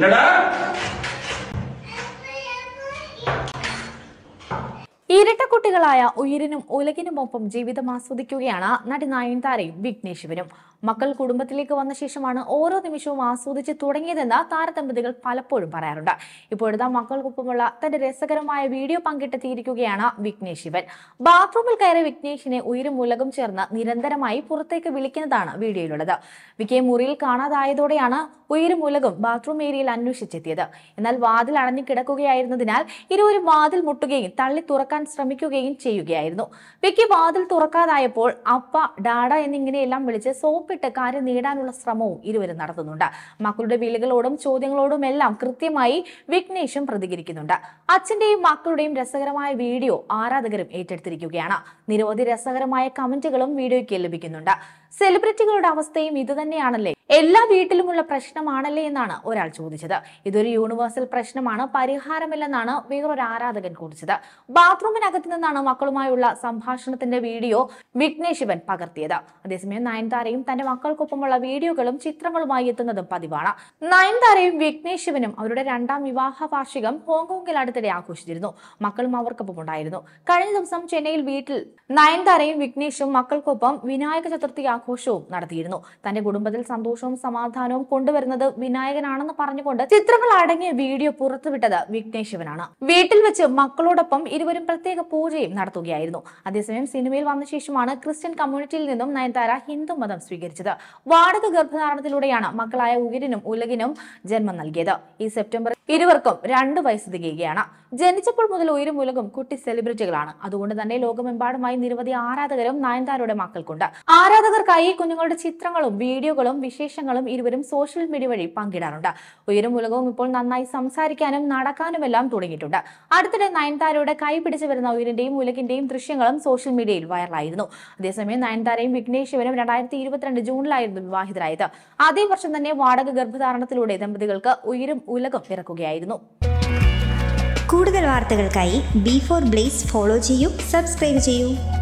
ഇരട്ടക്കുട്ടികളായ ഉയിരിനും ഉലകിനുമൊപ്പം ജീവിതം ആസ്വദിക്കുകയാണ് നടി നയൻതാരയും വിഘ്നേഷുവിനും. മക്കൾ കുടുംബത്തിലേക്ക് വന്ന ശേഷമാണ് ഓരോ നിമിഷവും ആസ്വദിച്ച് തുടങ്ങിയതെന്ന് താരദമ്പതികൾ പലപ്പോഴും പറയാറുണ്ട്. ഇപ്പോഴത്തെ മക്കൾക്കൊപ്പമുള്ള തന്റെ രസകരമായ വീഡിയോ പങ്കിട്ടെത്തിയിരിക്കുകയാണ് വിഘ്നേഷ് ശിവൻ. ബാത്റൂമിൽ കയറി വിഘ്നേഷിനെ ഉയിരും ഉലകും ചേർന്ന് നിരന്തരമായി പുറത്തേക്ക് വിളിക്കുന്നതാണ് വീഡിയോയിലുള്ളത്. വിക്കയെ മുറിയിൽ കാണാതായതോടെയാണ് ഉയിരും ഉലകും ബാത്റൂം ഏരിയയിൽ അന്വേഷിച്ചെത്തിയത്. എന്നാൽ വാതിൽ അടഞ്ഞു കിടക്കുകയായിരുന്നതിനാൽ ഇരുവരും വാതിൽ മുട്ടുകയും തള്ളി തുറക്കാൻ ശ്രമിക്കുകയും ചെയ്യുകയായിരുന്നു. വിക്കി വാതിൽ തുറക്കാതായപ്പോൾ അപ്പ, ഡാഡ എന്നിങ്ങനെയെല്ലാം വിളിച്ച് സോപ്പിട്ട് കാര്യം നേടാനുള്ള ശ്രമവും ഇരുവരും നടത്തുന്നുണ്ട്. മക്കളുടെ വിളികളോടും ചോദ്യങ്ങളോടും എല്ലാം കൃത്യമായി വിഘ്നേഷും പ്രതികരിക്കുന്നുണ്ട്. അച്ഛന്റെയും മക്കളുടെയും രസകരമായ വീഡിയോ ആരാധകരും ഏറ്റെടുത്തിരിക്കുകയാണ്. നിരവധി രസകരമായ കമന്റുകളും വീഡിയോയ്ക്ക് ലഭിക്കുന്നുണ്ട്. സെലിബ്രിറ്റികളുടെ അവസ്ഥയും ഇതുതന്നെയാണല്ലേ, എല്ലാ വീട്ടിലുമുള്ള പ്രശ്നമാണല്ലേ എന്നാണ് ഒരാൾ ചോദിച്ചത്. ഇതൊരു യൂണിവേഴ്സൽ പ്രശ്നമാണ്, പരിഹാരമില്ലെന്നാണ് വേറൊരു ആരാധകൻ കുറിച്ചത്. ബാത്റൂമിനകത്ത് നിന്നാണ് മക്കളുമായുള്ള സംഭാഷണത്തിന്റെ വീഡിയോ വിഘ്നേഷ് ശിവൻ പകർത്തിയത്. അതേസമയം നയൻതാരയും തന്റെ മക്കൾക്കൊപ്പമുള്ള വീഡിയോകളും ചിത്രങ്ങളുമായി എത്തുന്നതും പതിവാണ്. നയൻതാരയും വിഘ്നേഷ് ശിവനും അവരുടെ 2ാം വിവാഹ വാർഷികം ഹോങ്കോങ്ങിൽ അടുത്തിടെ ആഘോഷിച്ചിരുന്നു. മക്കളും അവർക്കൊപ്പം ഉണ്ടായിരുന്നു. കഴിഞ്ഞ ദിവസം ചെന്നൈയിൽ വീട്ടിൽ നയൻതാരയും വിഘ്നേഷും മക്കൾക്കൊപ്പം വിനായക ചതുർത്ഥി ആഘോഷവും നടത്തിയിരുന്നു. തന്റെ കുടുംബത്തിൽ സന്തോഷവും സമാധാനവും കൊണ്ടുവരുന്നത് വിനായകനാണെന്ന് പറഞ്ഞുകൊണ്ട് ചിത്രങ്ങൾ അടങ്ങിയ വീഡിയോ പുറത്തുവിട്ടത് വിഘ്നേഷ് ശിവനാണ്. വീട്ടിൽ വെച്ച് മക്കളോടൊപ്പം ഇരുവരും പ്രത്യേക പൂജയും നടത്തുകയായിരുന്നു. അതേസമയം സിനിമയിൽ വന്ന ശേഷമാണ് ക്രിസ്ത്യൻ കമ്മ്യൂണിറ്റിയിൽ നിന്നും നയൻതാര ഹിന്ദു മതം സ്വീകരിച്ചത്. വാടക ഗർഭധാരണത്തിലൂടെയാണ് മക്കളായ ഉയിരിനും ഉലകിനും ജന്മം നൽകിയത്. ഈ സെപ്റ്റംബർ ഇരുവർക്കും 2 വയസ്സ് തികയുകയാണ്. ജനിച്ചപ്പോൾ മുതൽ ഉയിരും ഉലകും കുട്ടി സെലിബ്രിറ്റികളാണ്. അതുകൊണ്ട് തന്നെ ലോകമെമ്പാടുമായി നിരവധി ആരാധകരും നയൻതാരയുടെ മക്കൾക്കുണ്ട്. ആരാധകർക്കായി കുഞ്ഞുങ്ങളുടെ ചിത്രങ്ങളും വീഡിയോകളും വിശേഷങ്ങളും ഇരുവരും സോഷ്യൽ മീഡിയ വഴി പങ്കിടാറുണ്ട്. ഉയിരും ഉലകവും ഇപ്പോൾ നന്നായി സംസാരിക്കാനും നടക്കാനുമെല്ലാം തുടങ്ങിയിട്ടുണ്ട്. അടുത്തിടെ നയൻതാരയുടെ കൈ പിടിച്ചു വരുന്ന ഉയിരിന്റെയും ഉലകിന്റെയും ദൃശ്യങ്ങളും സോഷ്യൽ മീഡിയയിൽ വൈറലായിരുന്നു. അതേസമയം നയൻതാരയും വിഘ്നേഷ് ശിവനും 2022 ജൂണിലായിരുന്നു വിവാഹിതരായത്. അതേ വർഷം തന്നെ വാടക ഗർഭധാരണത്തിലൂടെ ദമ്പതികൾക്ക് ഉയിരും ഉലകും പിറക്കുകയായിരുന്നു. കൂടുതൽ വാർത്തകൾക്കായി B4 Blaze ഫോളോ ചെയ്യൂ, സബ്സ്ക്രൈബ് ചെയ്യൂ.